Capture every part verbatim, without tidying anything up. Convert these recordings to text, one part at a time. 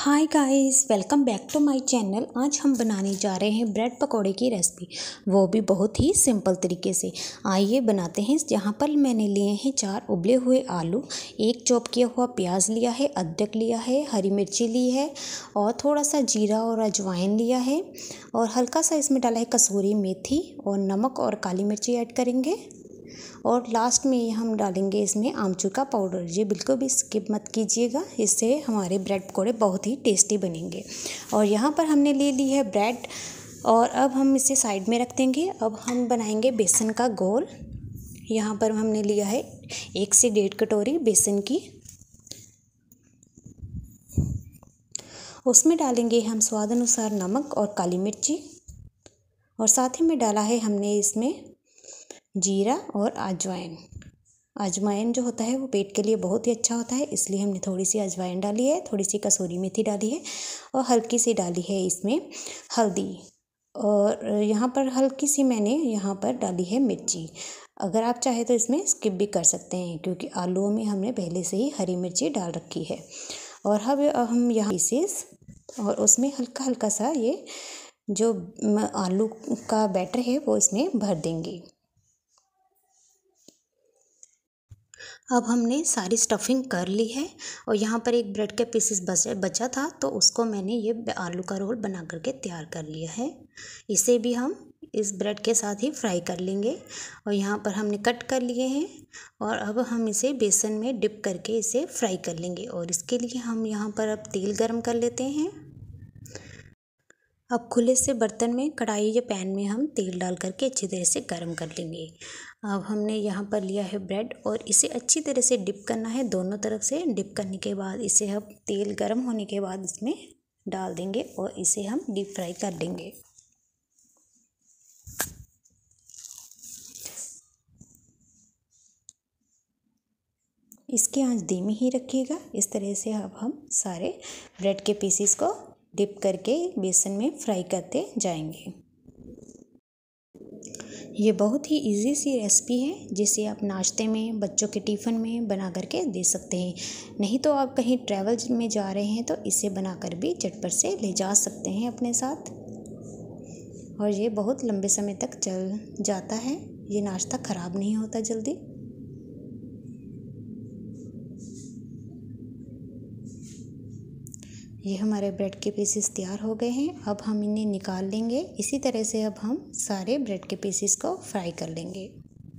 Hi guys, welcome back to my channel. आज हम बनाने जा रहे हैं ब्रेड पकौड़े की रेसिपी, वो भी बहुत ही सिंपल तरीके से। आइए बनाते हैं। यहाँ पर मैंने लिए हैं चार उबले हुए आलू, एक चॉप किया हुआ प्याज लिया है, अदरक लिया है, हरी मिर्ची ली है और थोड़ा सा जीरा और अजवाइन लिया है और हल्का सा इसमें डाला है कसूरी मेथी और नमक और काली मिर्ची ऐड करेंगे और लास्ट में हम डालेंगे इसमें आमचूर का पाउडर। ये बिल्कुल भी स्किप मत कीजिएगा, इससे हमारे ब्रेड पकौड़े बहुत ही टेस्टी बनेंगे। और यहाँ पर हमने ले ली है ब्रेड और अब हम इसे साइड में रख देंगे। अब हम बनाएंगे बेसन का घोल। यहाँ पर हमने लिया है एक से डेढ़ कटोरी बेसन की। उसमें डालेंगे हम स्वाद अनुसार नमक और काली मिर्ची और साथ ही में डाला है हमने इसमें जीरा और अजवाइन। अजवाइन जो होता है वो पेट के लिए बहुत ही अच्छा होता है, इसलिए हमने थोड़ी सी अजवाइन डाली है, थोड़ी सी कसूरी मेथी डाली है और हल्की सी डाली है इसमें हल्दी। और यहाँ पर हल्की सी मैंने यहाँ पर डाली है मिर्ची। अगर आप चाहे तो इसमें स्किप भी कर सकते हैं, क्योंकि आलूओं में हमने पहले से ही हरी मिर्ची डाल रखी है। और अब हम यहाँ पीसेस और उसमें हल्का हल्का सा ये जो आलू का बैटर है वो इसमें भर देंगे। अब हमने सारी स्टफिंग कर ली है और यहाँ पर एक ब्रेड के पीसेस बचा बचा था, तो उसको मैंने ये आलू का रोल बना करके तैयार कर लिया है। इसे भी हम इस ब्रेड के साथ ही फ्राई कर लेंगे और यहाँ पर हमने कट कर लिए हैं और अब हम इसे बेसन में डिप करके इसे फ्राई कर लेंगे। और इसके लिए हम यहाँ पर अब तेल गरम कर लेते हैं। अब खुले से बर्तन में, कढ़ाई या पैन में हम तेल डाल करके अच्छी तरह से गर्म कर लेंगे। अब हमने यहाँ पर लिया है ब्रेड और इसे अच्छी तरह से डिप करना है, दोनों तरफ से डिप करने के बाद इसे हम तेल गर्म होने के बाद इसमें डाल देंगे और इसे हम डीप फ्राई कर लेंगे। इसकी आंच धीमी ही रखिएगा। इस तरह से अब हम सारे ब्रेड के पीसेस को डिप करके बेसन में फ्राई करते जाएंगे। ये बहुत ही इजी सी रेसिपी है, जिसे आप नाश्ते में, बच्चों के टिफ़िन में बना करके दे सकते हैं। नहीं तो आप कहीं ट्रैवल में जा रहे हैं तो इसे बनाकर भी झटपट से ले जा सकते हैं अपने साथ और ये बहुत लंबे समय तक चल जाता है। ये नाश्ता ख़राब नहीं होता जल्दी। ये हमारे ब्रेड के पीसेस तैयार हो गए हैं। अब हम इन्हें निकाल लेंगे। इसी तरह से अब हम सारे ब्रेड के पीसेस को फ्राई कर लेंगे।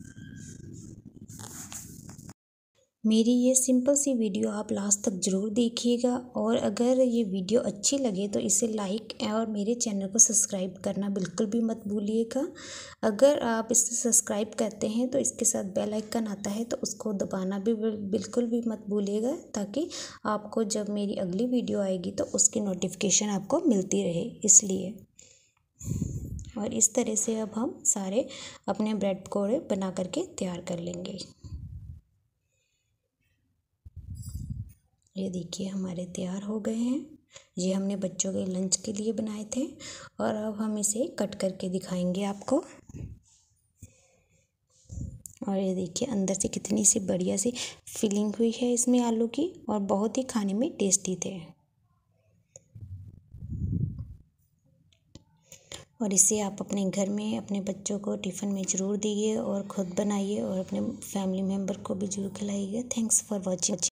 मेरी ये सिंपल सी वीडियो आप लास्ट तक ज़रूर देखिएगा और अगर ये वीडियो अच्छी लगे तो इसे लाइक और मेरे चैनल को सब्सक्राइब करना बिल्कुल भी मत भूलिएगा। अगर आप इसे सब्सक्राइब करते हैं तो इसके साथ बेल आइकन आता है, तो उसको दबाना भी बिल्कुल भी मत भूलिएगा, ताकि आपको जब मेरी अगली वीडियो आएगी तो उसकी नोटिफिकेशन आपको मिलती रहे, इसलिए। और इस तरह से अब हम सारे अपने ब्रेड पकौड़े बना करके तैयार कर लेंगे। ये देखिए हमारे तैयार हो गए हैं। ये हमने बच्चों के लंच के लिए बनाए थे और अब हम इसे कट करके दिखाएंगे आपको। और ये देखिए अंदर से कितनी सी बढ़िया सी फिलिंग हुई है इसमें आलू की, और बहुत ही खाने में टेस्टी थे। और इसे आप अपने घर में अपने बच्चों को टिफ़िन में ज़रूर दीजिए और ख़ुद बनाइए और अपने फैमिली मेम्बर को भी ज़रूर खिलाइए। Thanks for watching.